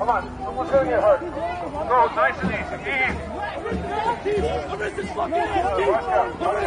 Come on, someone's gonna get hurt. Go, nice and easy. Easy. Watch out.